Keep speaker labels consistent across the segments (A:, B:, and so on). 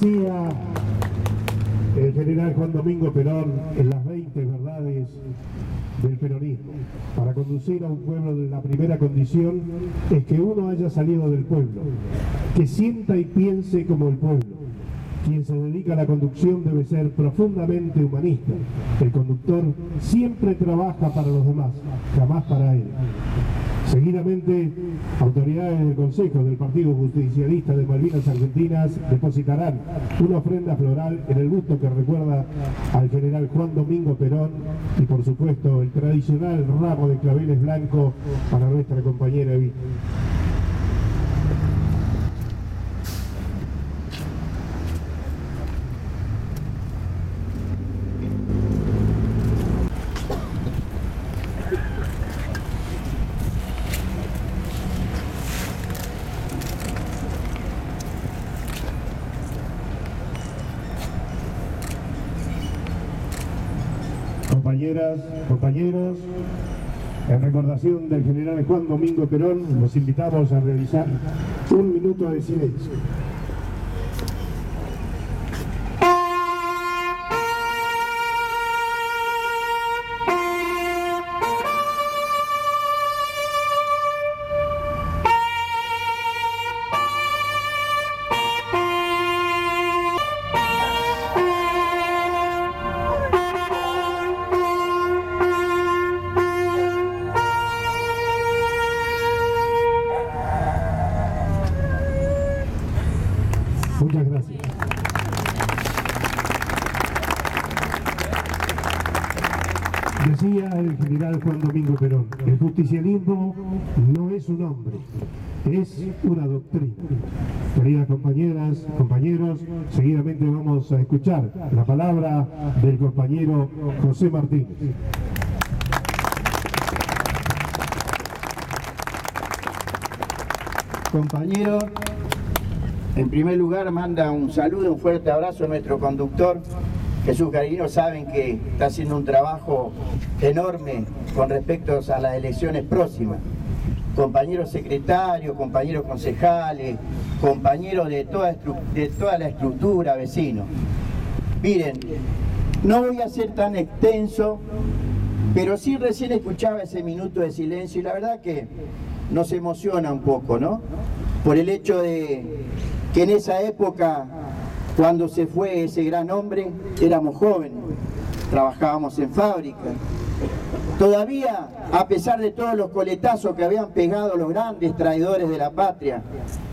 A: Decía el general Juan Domingo Perón en las 20 verdades del peronismo: para conducir a un pueblo, de la primera condición es que uno haya salido del pueblo, que sienta y piense como el pueblo. Quien se dedica a la conducción debe ser profundamente humanista. El conductor siempre trabaja para los demás, jamás para él. Seguidamente, autoridades del Consejo del Partido Justicialista de Malvinas Argentinas depositarán una ofrenda floral en el busto que recuerda al general Juan Domingo Perón y, por supuesto, el tradicional ramo de claveles blanco para nuestra compañera Evita. Compañeras, compañeros, en recordación del general Juan Domingo Perón, los invitamos a realizar un minuto de silencio. Muchas gracias. Decía el general Juan Domingo Perón: el justicialismo no es un hombre, es una doctrina. Queridas compañeras, compañeros, seguidamente vamos a escuchar la palabra del compañero José Martínez.
B: Compañero, en primer lugar manda un saludo, un fuerte abrazo a nuestro conductor. Jesús Garino, saben que está haciendo un trabajo enorme con respecto a las elecciones próximas. Compañeros secretarios, compañeros concejales, compañeros de toda la estructura, vecinos. Miren, no voy a ser tan extenso, pero sí recién escuchaba ese minuto de silencio y la verdad que nos emociona un poco, ¿no? Por el hecho de que en esa época, cuando se fue ese gran hombre, éramos jóvenes, trabajábamos en fábrica. Todavía, a pesar de todos los coletazos que habían pegado los grandes traidores de la patria,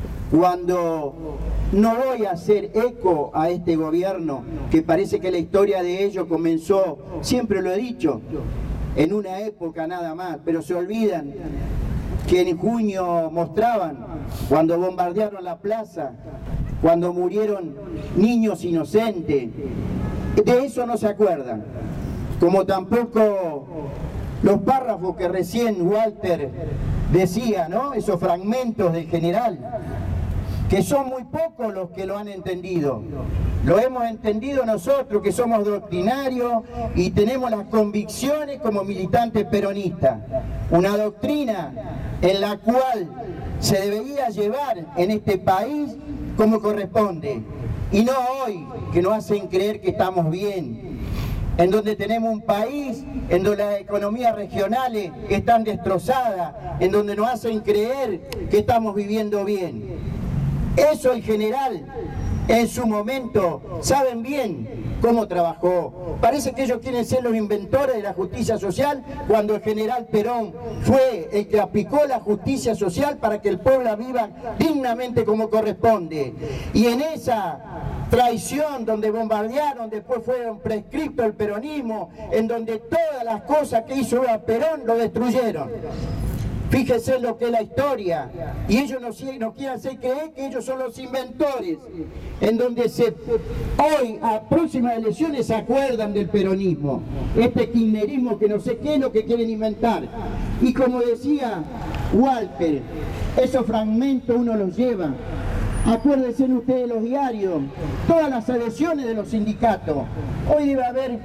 B: cuando no voy a hacer eco a este gobierno, que parece que la historia de ellos comenzó, siempre lo he dicho, en una época nada más, pero se olvidan que en junio mostraban cuando bombardearon la plaza, cuando murieron niños inocentes. De eso no se acuerdan, como tampoco los párrafos que recién Walter decía, ¿no? Esos fragmentos del general, que son muy pocos los que lo han entendido. Lo hemos entendido nosotros, que somos doctrinarios y tenemos las convicciones como militantes peronistas. Una doctrina en la cual se debería llevar en este país como corresponde. Y no hoy, que nos hacen creer que estamos bien, en donde tenemos un país en donde las economías regionales están destrozadas, en donde nos hacen creer que estamos viviendo bien. Eso el general, en su momento, saben bien cómo trabajó. Parece que ellos quieren ser los inventores de la justicia social, cuando el general Perón fue el que aplicó la justicia social para que el pueblo viva dignamente como corresponde. Y en esa traición donde bombardearon, después fueron prescriptos el peronismo, en donde todas las cosas que hizo Perón lo destruyeron. Fíjese lo que es la historia, y ellos nos quieren hacer creer que ellos son los inventores, en donde hoy a próximas elecciones se acuerdan del peronismo, este kirchnerismo que no sé qué es lo que quieren inventar. Y como decía Walter, esos fragmentos uno los lleva. Acuérdense ustedes de los diarios, todas las adhesiones de los sindicatos. Hoy debe haber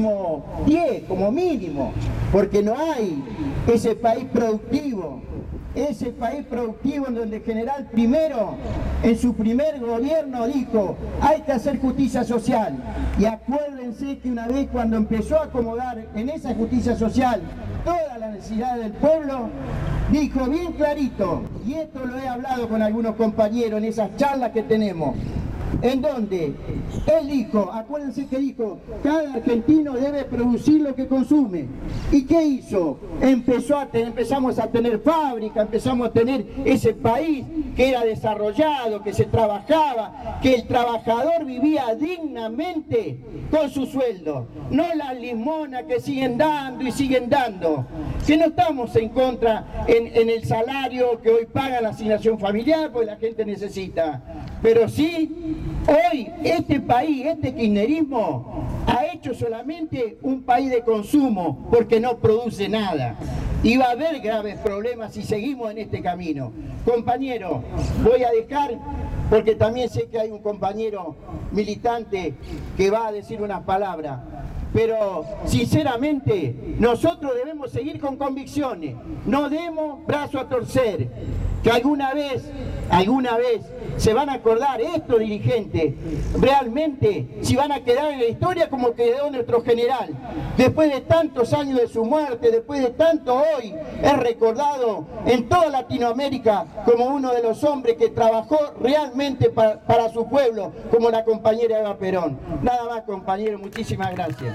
B: máximo 10 como mínimo, porque no hay ese país productivo ese país productivo en donde el general primero, en su primer gobierno, dijo: hay que hacer justicia social. Y acuérdense que una vez cuando empezó a acomodar en esa justicia social todas las necesidades del pueblo, dijo bien clarito, y esto lo he hablado con algunos compañeros en esas charlas que tenemos, en donde él dijo, acuérdense que dijo, cada argentino debe producir lo que consume. ¿Y qué hizo? Empezamos a tener fábrica, empezamos a tener ese país que era desarrollado, que se trabajaba, que el trabajador vivía dignamente con su sueldo, no las limonas que siguen dando y siguen dando. Que no estamos en contra en el salario que hoy paga la asignación familiar, porque la gente necesita. Pero sí, hoy este país, este kirchnerismo, ha hecho solamente un país de consumo, porque no produce nada. Y va a haber graves problemas si seguimos en este camino. Compañero, voy a dejar, porque también sé que hay un compañero militante que va a decir unas palabras. Pero sinceramente nosotros debemos seguir con convicciones, no demos brazo a torcer, que alguna vez se van a acordar estos dirigentes, realmente si van a quedar en la historia como quedó nuestro general, después de tantos años de su muerte, después de tanto hoy, es recordado en toda Latinoamérica como uno de los hombres que trabajó realmente para su pueblo, como la compañera Eva Perón. Nada más, compañero, muchísimas gracias.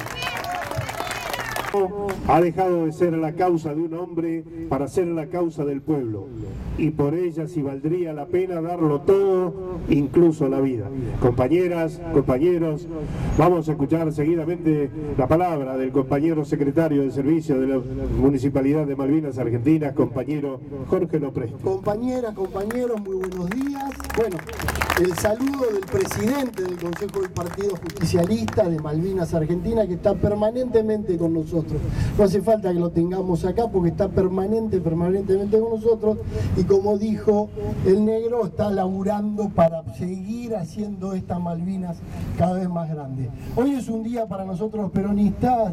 A: Ha dejado de ser la causa de un hombre para ser la causa del pueblo, y por ella sí valdría la pena darlo todo, incluso la vida. Compañeras, compañeros, vamos a escuchar seguidamente la palabra del compañero secretario de Servicio de la Municipalidad de Malvinas Argentinas, compañero Jorge Lopresti.
C: Compañeras, compañeros, muy buenos días. Bueno, el saludo del presidente del Consejo del Partido Justicialista de Malvinas Argentinas, que está permanentemente con nosotros. No hace falta que lo tengamos acá porque está permanentemente con nosotros, y como dijo el negro, está laburando para seguir haciendo esta Malvinas cada vez más grande. Hoy es un día para nosotros los peronistas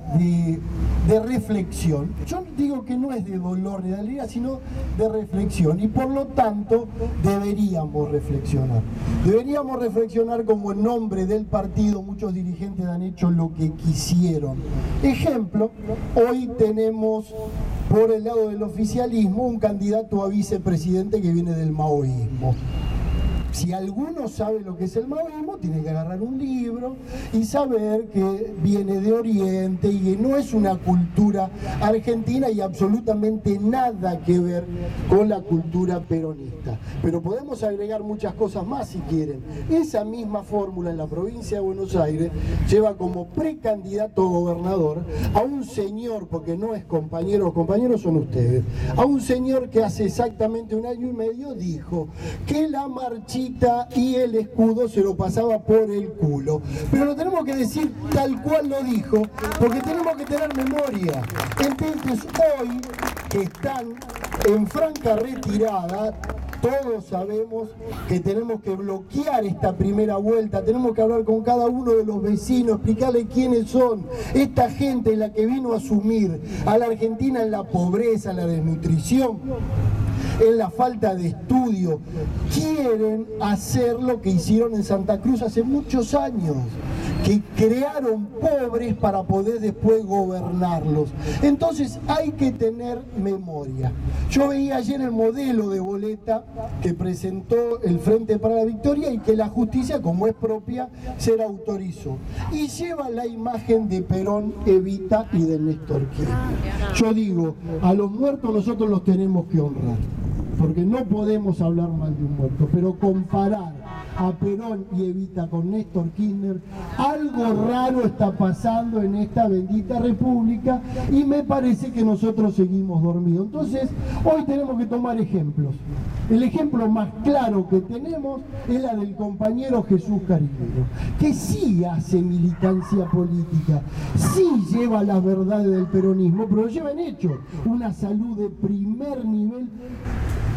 C: de reflexión. Yo digo que no es de dolor ni de alegría, sino de reflexión, y por lo tanto deberíamos reflexionar. Deberíamos reflexionar como en nombre del partido muchos dirigentes han hecho lo que quisieron. Ejemplo, hoy tenemos por el lado del oficialismo un candidato a vicepresidente que viene del maoísmo. Si alguno sabe lo que es el maoísmo, tiene que agarrar un libro y saber que viene de Oriente y que no es una cultura argentina y absolutamente nada que ver con la cultura peronista. Pero podemos agregar muchas cosas más si quieren. Esa misma fórmula en la provincia de Buenos Aires lleva como precandidato a gobernador a un señor, porque no es compañero, los compañeros son ustedes, a un señor que hace exactamente un año y medio dijo que la marchita y el escudo se lo pasaba por el culo. Pero lo tenemos que decir tal cual lo dijo, porque tenemos que tener memoria. Entonces hoy, que están en franca retirada, todos sabemos que tenemos que bloquear esta primera vuelta, tenemos que hablar con cada uno de los vecinos, explicarle quiénes son. Esta gente es la que vino a sumir a la Argentina en la pobreza, en la desnutrición, en la falta de estudio. Quieren hacer lo que hicieron en Santa Cruz hace muchos años, que crearon pobres para poder después gobernarlos. Entonces hay que tener memoria. Yo veía ayer el modelo de boleta que presentó el Frente para la Victoria y que la justicia, como es propia, se la autorizó. Y lleva la imagen de Perón, Evita y de Néstor Kirchner. Yo digo, a los muertos nosotros los tenemos que honrar, porque no podemos hablar mal de un muerto, pero comparar a Perón y Evita con Néstor Kirchner, algo raro está pasando en esta bendita república, y me parece que nosotros seguimos dormidos. Entonces, hoy tenemos que tomar ejemplos. El ejemplo más claro que tenemos es la del compañero Jesús Carinero, que sí hace militancia política, sí lleva las verdades del peronismo, pero lo lleva en hecho, una salud de primer nivel,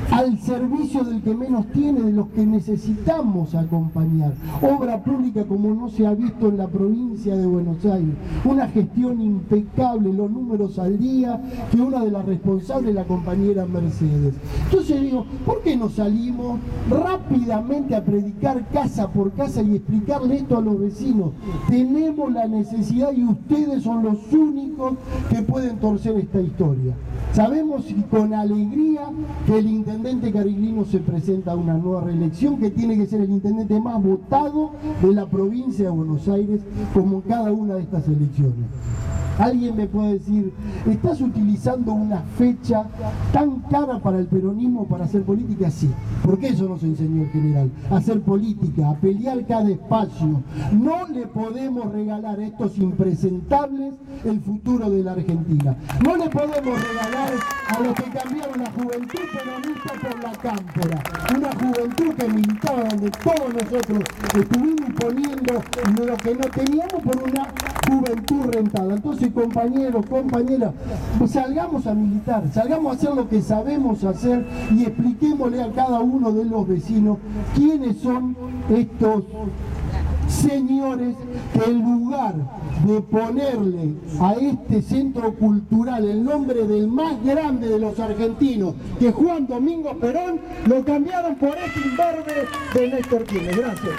C: al servicio del que menos tiene, de los que necesitamos acompañar. Obra pública como no se ha visto en la provincia de Buenos Aires. Una gestión impecable, los números al día, que una de las responsables es la compañera Mercedes. Entonces digo, ¿por qué no salimos rápidamente a predicar casa por casa y explicarle esto a los vecinos? Tenemos la necesidad y ustedes son los únicos que pueden torcer esta historia. Sabemos y con alegría que el intendente Cariglino se presenta a una nueva reelección, que tiene que ser el intendente más votado de la provincia de Buenos Aires, como en cada una de estas elecciones. Alguien me puede decir, ¿estás utilizando una fecha tan cara para el peronismo para hacer política? Sí, porque eso nos enseñó el general, a hacer política, a pelear cada espacio. No le podemos regalar a estos impresentables el futuro de la Argentina. No le podemos regalar a los que cambiaron la juventud peronista por la cámpora. Una juventud que militaba donde todos nosotros estuvimos poniendo lo que no teníamos por una juventud rentada. Entonces, compañeros, compañeras, pues salgamos a militar, salgamos a hacer lo que sabemos hacer y expliquémosle a cada uno de los vecinos quiénes son estos señores que en lugar de ponerle a este centro cultural el nombre del más grande de los argentinos, que es Juan Domingo Perón, lo cambiaron por este imberbe de Néstor Kirchner. Gracias.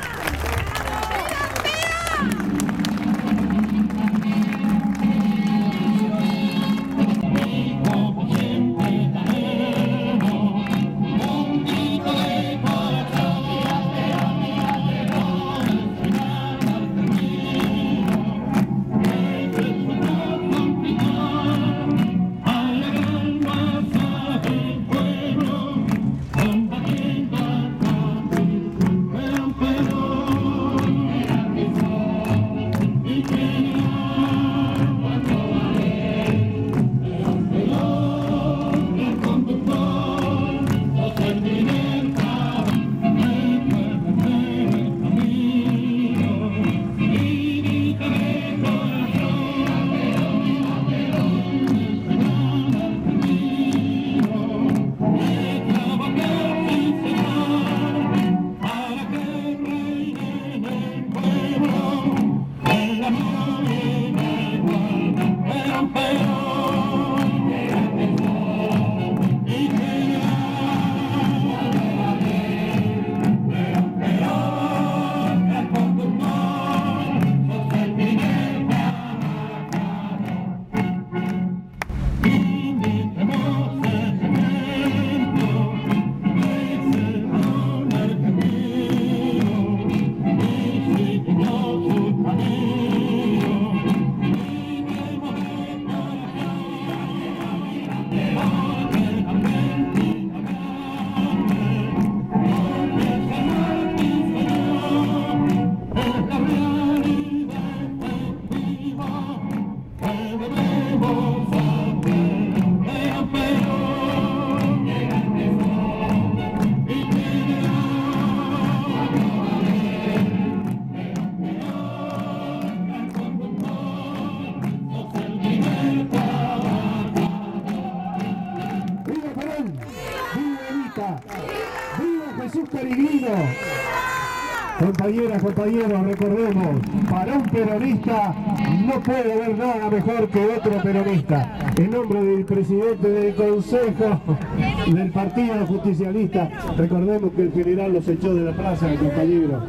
C: Compañeras, compañeros, recordemos, para un peronista no puede haber nada mejor que otro peronista. En nombre del presidente del Consejo del Partido Justicialista, recordemos que el general los echó de la plaza, compañero.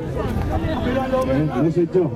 C: Los echó.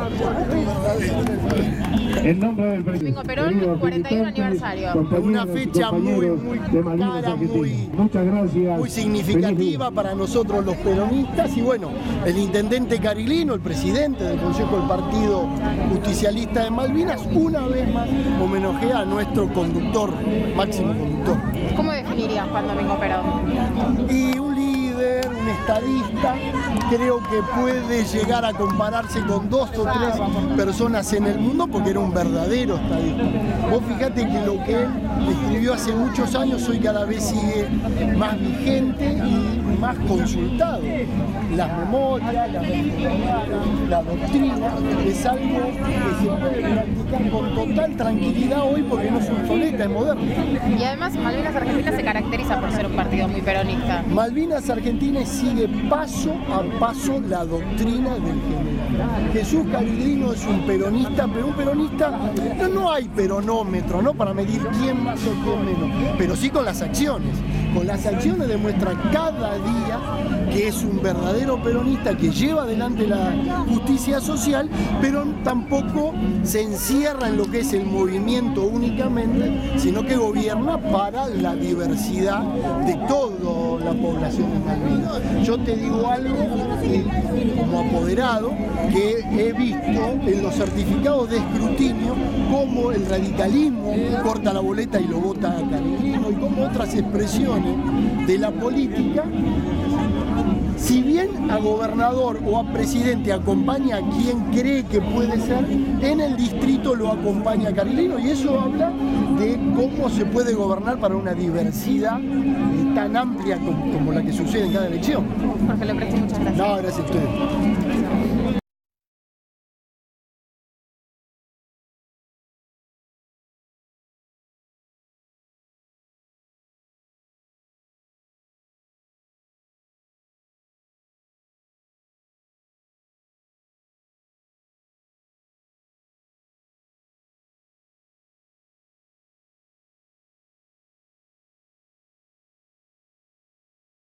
C: En nombre del
D: Domingo Perón, 41 aniversario.
C: Una fecha muy cara,
A: muchas gracias.
C: Muy significativa para nosotros los peronistas. Y bueno, el intendente Cariglino, el presidente del Consejo del Partido Justicialista de Malvinas, una vez más homenajea a nuestro conductor, máximo conductor.
D: ¿Cómo definirías Juan Domingo Perón?
C: Y un líder, un estadista, creo que puede llegar a compararse con 2 o 3 personas en el mundo porque era un verdadero estadista. Vos fijate que lo que él escribió hace muchos años hoy cada vez sigue más vigente y más consultado. Las memorias, la doctrina es algo que se puede practicar con total tranquilidad hoy porque no es obsoleta, es moderna.
D: Y además Malvinas Argentina se caracteriza por ser un partido muy peronista.
C: Malvinas Argentina sigue paso a paso la doctrina del general. Jesús Caridrino es un peronista, pero un peronista no hay peronómetro, ¿no? Para medir quién más o quién menos, pero sí con las acciones. Con las acciones demuestra cada día que es un verdadero peronista que lleva adelante la justicia social, pero tampoco se encierra en lo que es el movimiento únicamente, sino que gobierna para la diversidad de toda la población de Malvinas. Yo te digo algo como apoderado que he visto en los certificados de escrutinio cómo el radicalismo corta la boleta y lo vota a Caridrino y como otras expresiones de la política, si bien a gobernador o a presidente acompaña a quien cree que puede ser, en el distrito lo acompaña Caridrino y eso habla de cómo se puede gobernar para una diversidad tan amplia como la que sucede en cada elección.
D: Jorge, le presto muchas gracias.
C: No, gracias a ustedes.